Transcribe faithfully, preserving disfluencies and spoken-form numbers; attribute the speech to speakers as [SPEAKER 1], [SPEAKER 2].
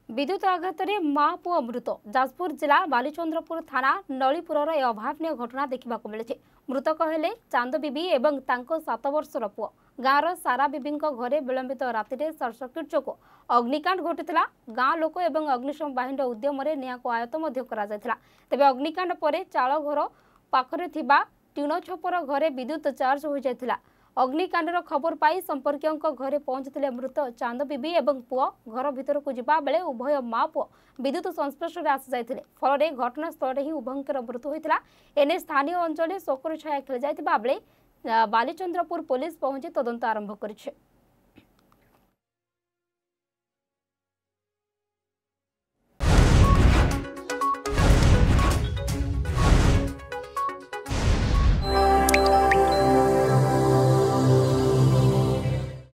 [SPEAKER 1] विद्युत आघात माँ पुओ मृत जाजपुर जिला बालीचंद्रपुर थाना नलीपुर यह अभावन घटना देखा मिली। मृतक हेले चांद बीबी एवं तांको सात वर्षर पुओ। गाँवर सारा बीबी घरे विलंबित राति सर्ट सर्किट जो अग्निकांड घटी गाँ लोक और अग्निशम बाहिनी उद्यम निया को आयत तेज अग्निकांड पर चाल घर पाखरे टीण छपर घरे विद्युत चार्ज हो जाता। अग्निकांडर खबर पाई संपर्कियों घरे पहुंचते मृत चांद बीबी एवं पुओ। घर भीतर को जिबा बेले उभय माँ पुओ विद्युत संस्पर्श में आसी जाते फल घटनास्थल ही उभयर मृत्यु होता। एने स्थानीय अंचल शोकर छाया खेल जाता बेले बालीचंद्रपुर पुलिस पहुंची तदंत आरंभ करिছে।